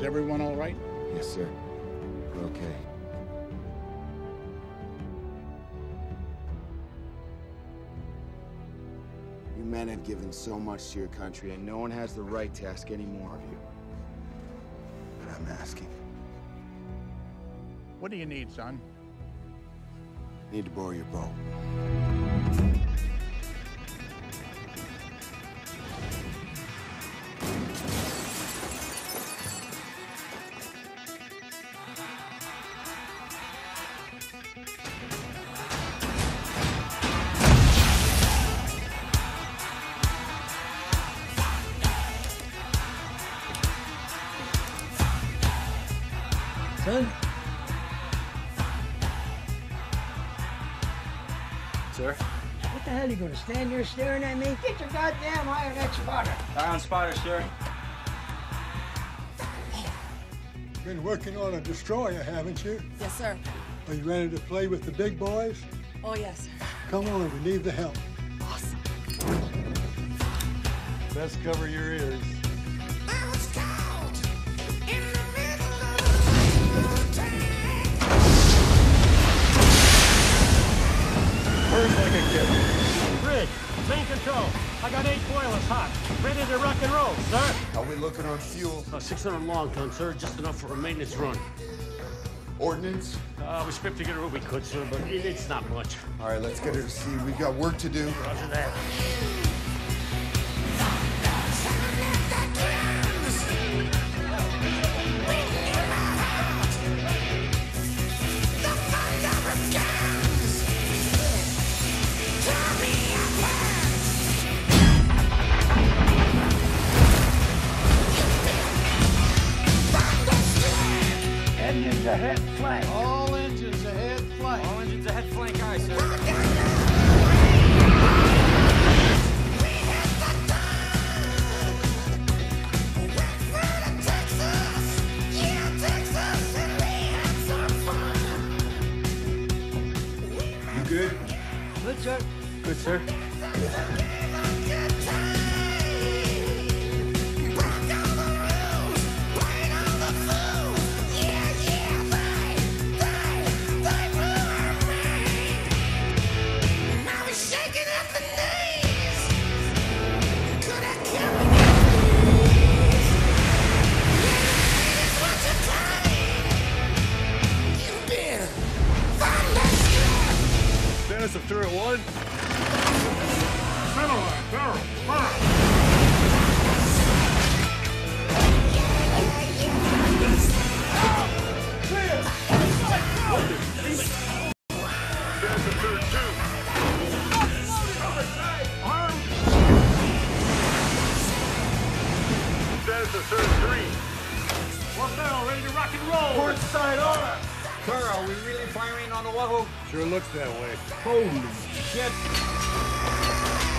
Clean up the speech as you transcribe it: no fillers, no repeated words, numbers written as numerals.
Is everyone all right? Yes, sir. We're okay. You men have given so much to your country, and no one has the right to ask any more of you. But I'm asking. What do you need, son? I need to borrow your boat. Son? Sir? What the hell, you gonna stand there staring at me? Get your goddamn eye on that spotter! Eye on spotter, sir. Been working on a destroyer, haven't you? Yes, sir. Are you ready to play with the big boys? Oh, yes, sir. Come on, we need the help. Awesome. Best cover your ears. First like a kid. Bridge, main control. I got 8 boilers hot. Ready to rock and roll, sir. How we looking on fuel? 600 long ton, sir. Just enough for a maintenance run. Ordnance? We stripped together what we could, sir, but it's not much. All right, let's get her to sea. We've got work to do. Roger that. Engines ahead, flank. All engines ahead, flank. All engines ahead, flank eye, sir. You good? Good, sir. Good, sir. Status of turret 1. Center line, barrel, fire. Status of turret 2. Status of turret 3. One barrel ready to rock and roll. Port side order! Sir, are we really firing on the Wahoo? Sure looks that way. Holy shit.